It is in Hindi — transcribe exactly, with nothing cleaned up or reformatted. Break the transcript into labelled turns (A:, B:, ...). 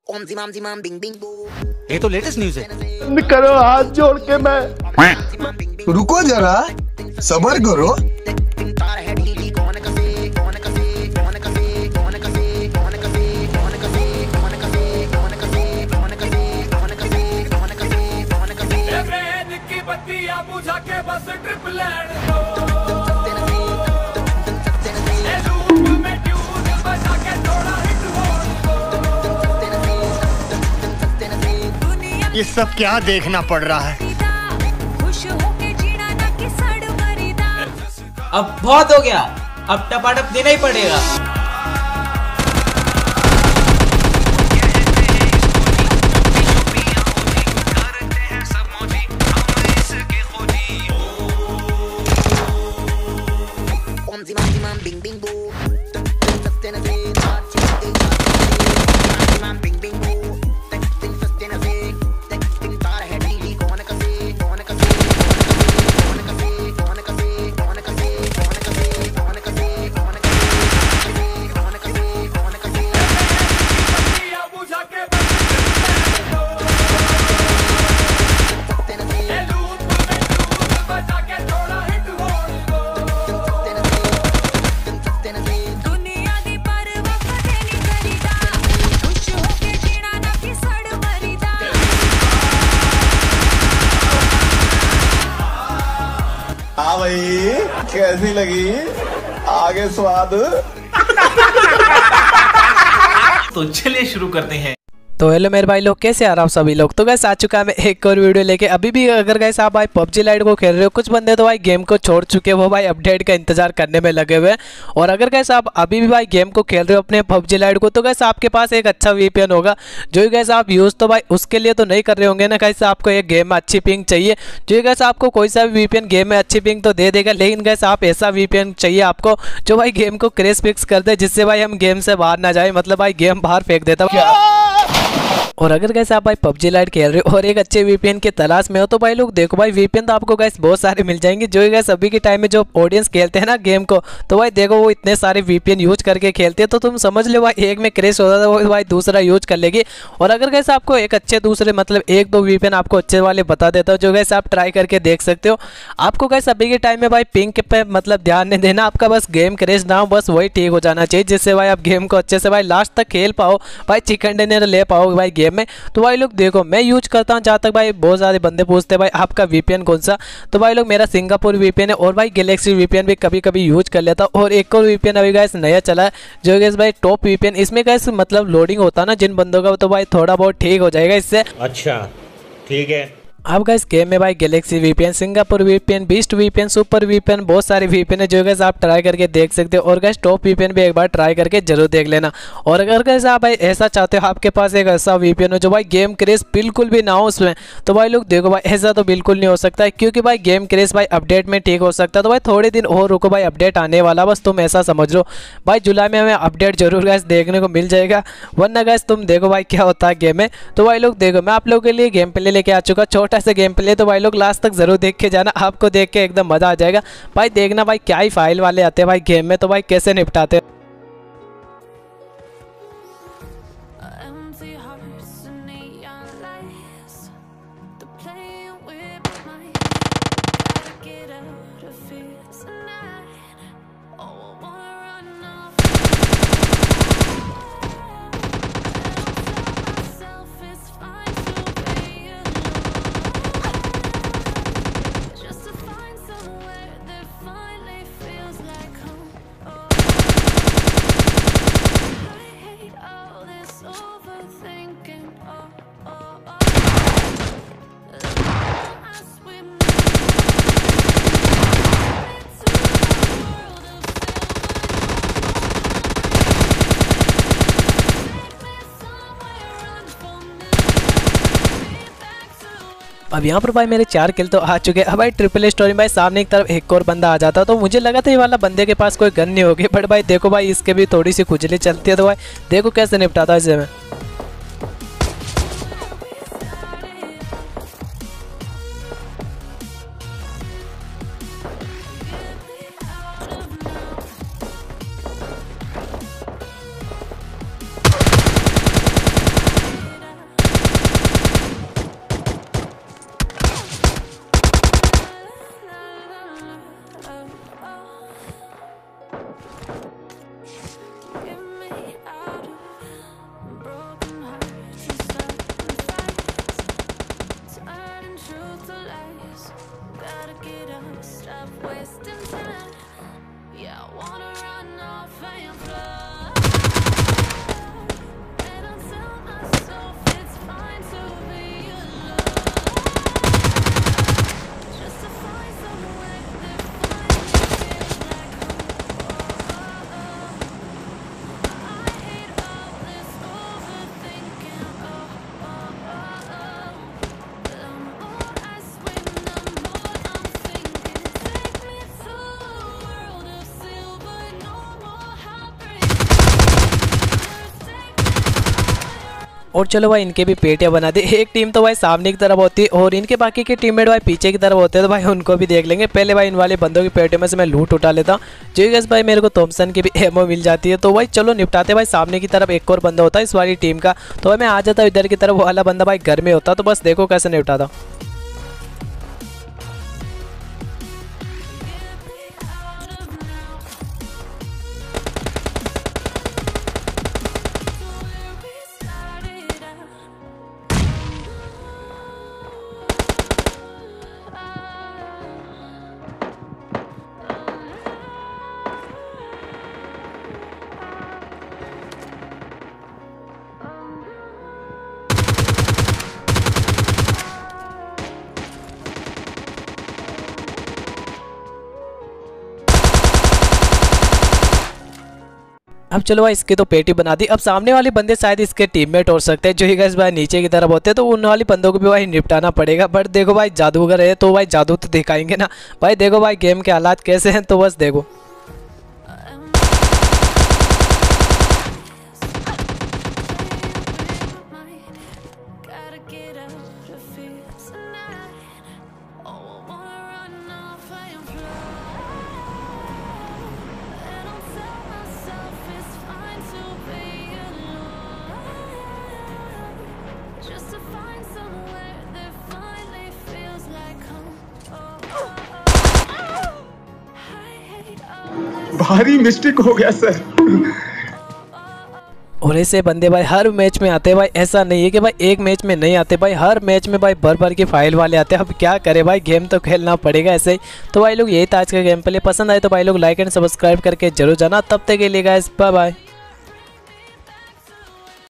A: ये तो लेटेस्ट न्यूज है।
B: करो हाथ जोड़ के मैं।
C: रुको जरा, सब्र करो।
A: ये सब क्या देखना पड़ रहा है।
D: अब बहुत हो गया, अब टपाटप देना ही पड़ेगा।
B: हाँ भाई, कैसी लगी आगे स्वाद?
D: तो चलिए शुरू करते हैं।
E: तो हेलो मेरे भाई लोग, कैसे आ रहा हूँ सभी लोग। तो गैस आ चुका है मैं एक और वीडियो लेके। अभी भी अगर गैस आप भाई पबजी लाइट को खेल रहे हो, कुछ बंदे तो भाई गेम को छोड़ चुके हो, भाई अपडेट का इंतजार करने में लगे हुए हैं। और अगर गैस आप अभी भी भाई गेम को खेल रहे हो अपने पबजी लाइट को, तो गैस आपके पास एक अच्छा वीपीएन होगा जो गैस आप यूज़ तो भाई उसके लिए तो नहीं कर रहे होंगे ना। गैस आपको एक गेम में अच्छी पिंग चाहिए, जो गैस आपको कोई सा भी वीपीएन गेम में अच्छी पिंग तो दे देगा, लेकिन गैस आप ऐसा वीपीएन चाहिए आपको जो भाई गेम को क्रैश फिक्स कर दे, जिससे भाई हम गेम से बाहर ना जाए, मतलब भाई गेम बाहर फेंक देता। और अगर गैस आप भाई पबजी लाइट खेल रहे हो और एक अच्छे वीपीएन की तलाश में हो, तो भाई लोग देखो भाई वीपीएन तो आपको गैस बहुत सारे मिल जाएंगे। जो गैस अभी के टाइम में जो ऑडियंस खेलते हैं ना गेम को, तो भाई देखो वो इतने सारे वीपीएन यूज करके खेलते हैं, तो तुम समझ लो भाई एक में क्रैश होता था वो भाई दूसरा यूज कर लेगी। और अगर गैस आपको एक अच्छे दूसरे मतलब एक दो वीपीएन आपको अच्छे वाले बता देता हो, जो गैस आप ट्राई करके देख सकते हो। आपको गैस अभी के टाइम में भाई पिंग पे मतलब ध्यान नहीं देना, आपका बस गेम क्रैश ना हो, बस वही ठीक हो जाना चाहिए, जिससे भाई आप गेम को अच्छे से भाई लास्ट तक खेल पाओ, भाई चिकन डिनर ले पाओ भाई गेम में। तो भाई लोग देखो मैं यूज करता हूं, जहाँ तक भाई बहुत सारे बंदे पूछते हैं भाई आपका वीपीएन कौन सा, तो भाई लोग मेरा सिंगापुर वीपीएन है। और भाई गैलेक्सी वीपीएन भी कभी कभी यूज कर लेता हूं। और एक और वीपीएन अभी गाइस नया चला है जो गाइस भाई टॉप वीपीएन। इसमें गाइस मतलब लोडिंग होता है ना जिन बंदों का, तो भाई थोड़ा बहुत ठीक हो जाएगा इससे।
A: अच्छा ठीक है।
E: अब गाइस गेम में भाई galaxy VPN, Singapore VPN, beast VPN, super VPN, बहुत सारे वीपीएन है जो गाइस आप ट्राई करके देख सकते हो। और गाइस टॉप वीपीएन भी एक बार ट्राई करके जरूर देख लेना। और अगर गाइस आप भाई ऐसा चाहते हो आपके पास एक ऐसा वीपीएन हो जो भाई गेम क्रैश बिल्कुल भी ना हो उसमें, तो भाई लोग देखो भाई ऐसा तो बिल्कुल नहीं हो सकता है, क्योंकि भाई गेम क्रैश भाई अपडेट में ठीक हो सकता है। तो भाई थोड़े दिन और रुको, भाई अपडेट आने वाला, बस तुम ऐसा समझ लो भाई जुलाई में हमें अपडेट जरूर गाइस देखने को मिल जाएगा। वरना गाइस तुम देखो भाई क्या होता है गेम में। तो भाई लोग देखो मैं आप लोगों के लिए गेम प्ले लेके आ चुका, छोटा सा गेम प्ले। तो भाई लोग लास्ट तक जरूर देख के जाना, आपको देख के एकदम मजा आ जाएगा। भाई देखना भाई क्या ही फाइल वाले आते हैं भाई गेम में, तो भाई कैसे निपटाते हैं। अब यहाँ पर भाई मेरे चार किल तो आ चुके हैं। अब भाई ट्रिपल ए स्टोरी में भाई सामने एक तरफ एक और बंदा आ जाता, तो मुझे लगा था ये वाला बंदे के पास कोई गन नहीं होगी, बट भाई देखो भाई इसके भी थोड़ी सी खुजली चलती है। तो भाई देखो कैसे निपटाता है इसे मैं। और चलो भाई इनके भी पेटियां बना दी। एक टीम तो भाई सामने की तरफ होती है और इनके बाकी के टीममेट भाई पीछे की तरफ होते हैं, तो भाई उनको भी देख लेंगे। पहले भाई इन वाले बंदों की पेटियों में से मैं लूट उठा लेता हूँ। जो गैस भाई मेरे को थॉमसन की भी एमओ मिल जाती है। तो भाई चलो निपटाते भाई। सामने की तरफ एक और बंदा होता है इस वाली टीम का, तो भाई मैं आ जाता हूँ इधर की तरफ। वो वाला बंदा भाई घर में होता, तो बस देखो कैसे निपटाता। अब चलो भाई इसकी तो पेटी बना दी। अब सामने वाले बंदे शायद इसके टीममेट हो सकते हैं, जो ही गैस भाई नीचे की तरफ होते हैं, तो उन वाली बंदों को भी भाई निपटाना पड़ेगा। बट देखो भाई जादूगर है तो भाई जादू तो दिखाएंगे ना भाई। देखो भाई गेम के हालात कैसे हैं, तो बस देखो।
C: भारी मिस्टेक हो गया सर।
E: और ऐसे बंदे भाई हर मैच में आते हैं भाई। ऐसा नहीं है कि भाई एक मैच में नहीं आते भाई, हर मैच में भाई भर भर के फाइल वाले आते हैं। अब क्या करे भाई, गेम तो खेलना पड़ेगा ऐसे ही। तो भाई लोग यही था आज का गेम प्ले। पसंद आए तो भाई लोग लाइक एंड सब्सक्राइब करके जरूर जाना। तब तक के लिए गाइस बाय बाय।